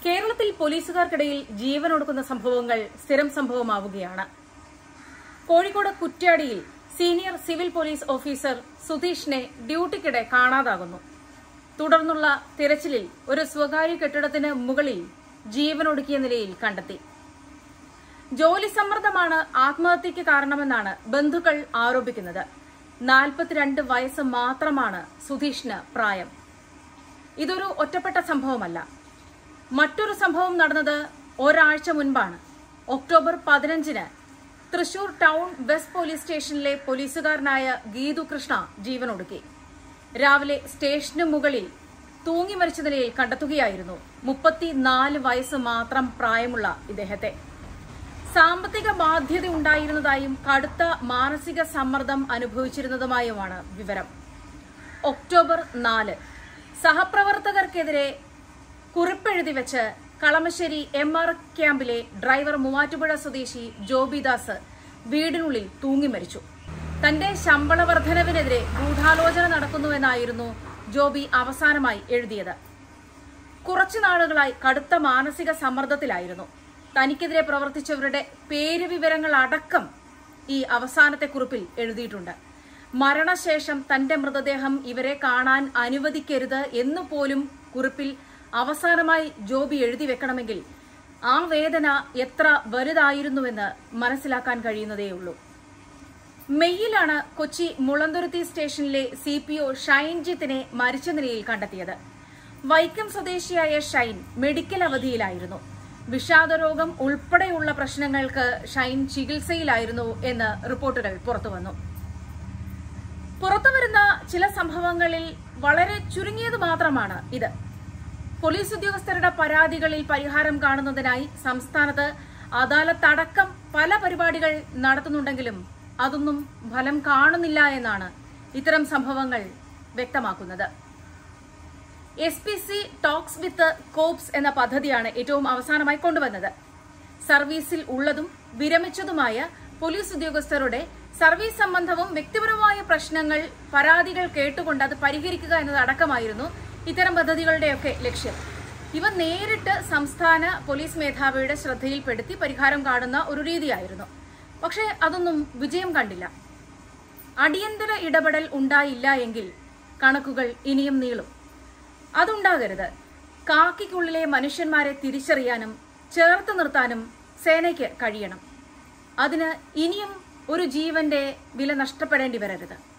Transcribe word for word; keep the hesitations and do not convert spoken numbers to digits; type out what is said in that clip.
കേരളത്തിൽ പോലീസുകാർക്കിടയിൽ ജീവനൊടുക്കുന്ന സംഭവങ്ങൾ സ്ഥിരം സംഭവമാവുകയാണ്. കോഴിക്കോട് കുറ്റ്യാടിയിൽ സീനിയർ സിവിൽ പോലീസ് ഓഫീസർ സുധീഷിനെ ഡ്യൂട്ടിക്കിടെ കാണാതാകുന്നു. തുടർന്നുള്ള തിരച്ചിലിൽ ഒരു സ്വകാര്യ കെട്ടിടത്തിന് മുകളിൽ ജീവനൊടുക്കിയ നിലയിൽ കണ്ടെത്തി. ജോലി സമ്മർദ്ദമാണ് ആത്മഹത്യയ്ക്ക് കാരണമെന്നാണ് ബന്ധുക്കൾ ആരോപിക്കുന്നത്. നാൽപ്പത്തിരണ്ട് വയസ്സ് മാത്രമാണ് സുധീഷിന് പ്രായം. ഇതൊരു ഒറ്റപ്പെട്ട സംഭവമല്ല. മറ്റൊരു സംഭവം നടന്നത് ഒരാഴ്ച മുൻപാണ്. ഒക്ടോബർ പതിനഞ്ചിന് തൃശൂർ ടൗൺ വെസ്റ്റ് പോലീസ് സ്റ്റേഷനിലെ പോലീസുകാരനായ ഗീതു കൃഷ്ണ ജീവനൊടുക്കി. രാവിലെ സ്റ്റേഷനു മുകളിൽ തൂങ്ങി മരിച്ച നിലയിൽ കണ്ടെത്തുകയായിരുന്നു മുപ്പത്തിനാല് വയസ്സ് മാത്രം പ്രായമുള്ള ഇദ്ദേഹത്തെ. സാമ്പത്തിക ബാധ്യത ഉണ്ടായിരുന്നതായും കടുത്ത മാനസിക സമ്മർദ്ദം അനുഭവിച്ചിരുന്നതുമായുമാണ് വിവരം. ഒക്ടോബർ നാല് സഹപ്രവർത്തകർക്കെതിരെ കുറിപ്പെഴുതി വെച്ച് കളമശ്ശേരി എം ആർ ക്യാമ്പിലെ ഡ്രൈവർ മൂവാറ്റുപുഴ സ്വദേശി ജോബിദാസ് വീടിനുള്ളിൽ തൂങ്ങി മരിച്ചു. തന്റെ ശമ്പള വർധനവിനെതിരെ ഗൂഢാലോചന നടക്കുന്നുവെന്നായിരുന്നു ജോബി അവസാനമായി എഴുതിയത്. കുറച്ചു നാളുകളായി കടുത്ത മാനസിക സമ്മർദ്ദത്തിലായിരുന്നു. തനിക്കെതിരെ പ്രവർത്തിച്ചവരുടെ പേര് വിവരങ്ങൾ അടക്കം ഈ അവസാനത്തെ കുറിപ്പിൽ എഴുതിയിട്ടുണ്ട്. മരണശേഷം തന്റെ മൃതദേഹം ഇവരെ കാണാൻ അനുവദിക്കരുത് എന്നുപോലും കുറിപ്പിൽ അവസാനമായി ജോബി എഴുതി വെക്കണമെങ്കിൽ ആ വേദന എത്ര വലുതായിരുന്നുവെന്ന് മനസ്സിലാക്കാൻ കഴിയുന്നതേയുള്ളൂ. മെയ്യിലാണ് കൊച്ചി മുളന്തുരുത്തി സ്റ്റേഷനിലെ സി പി ഒ ഷൈൻജിത്തിനെ മരിച്ച നിലയിൽ കണ്ടെത്തിയത്. വൈക്കം സ്വദേശിയായ ഷൈൻ മെഡിക്കൽ അവധിയിലായിരുന്നു. വിഷാദരോഗം ഉൾപ്പെടെയുള്ള പ്രശ്നങ്ങൾക്ക് ഷൈൻ ചികിത്സയിലായിരുന്നു എന്ന് റിപ്പോർട്ടുകൾ പുറത്തുവന്നു. പുറത്തുവരുന്ന ചില സംഭവങ്ങളിൽ വളരെ ചുരുങ്ങിയത് മാത്രമാണ് ഇത്. പോലീസ് ഉദ്യോഗസ്ഥരുടെ പരാതികളിൽ പരിഹാരം കാണുന്നതിനായി സംസ്ഥാനത്ത് അദാലത്തടക്കം പല പരിപാടികൾ നടത്തുന്നുണ്ടെങ്കിലും അതൊന്നും ഫലം കാണുന്നില്ല എന്നാണ് ഇത്തരം സംഭവങ്ങൾ വ്യക്തമാക്കുന്നത്. S P C talks with cops എന്ന പദ്ധതിയാണ് ഏറ്റവും അവസാനമായി കൊണ്ടുവന്നത്. സർവീസിൽ ഉള്ളതും വിരമിച്ചതുമായ പോലീസ് ഉദ്യോഗസ്ഥരുടെ സർവീസ് സംബന്ധവും വ്യക്തിപരമായ പ്രശ്നങ്ങൾ പരാതികൾ കേട്ടുകൊണ്ട് അത് പരിഹരിക്കുക എന്നതടക്കമായിരുന്നു ഇത്തരം പദ്ധതികളുടെയൊക്കെ ലക്ഷ്യം. ഇവ നേരിട്ട് സംസ്ഥാന പോലീസ് മേധാവിയുടെ ശ്രദ്ധയിൽപ്പെടുത്തി പരിഹാരം കാണുന്ന ഒരു രീതിയായിരുന്നു. പക്ഷേ അതൊന്നും വിജയം കണ്ടില്ല. അടിയന്തര ഇടപെടൽ ഉണ്ടായില്ല എങ്കിൽ കണക്കുകൾ ഇനിയും നീളും. അതുണ്ടാകരുത്. കാക്കിക്കുള്ളിലെ മനുഷ്യന്മാരെ തിരിച്ചറിയാനും ചേർത്ത് നിർത്താനും സേനയ്ക്ക് കഴിയണം. അതിന് ഇനിയും ഒരു ജീവന്റെ വില നഷ്ടപ്പെടേണ്ടി വരരുത്.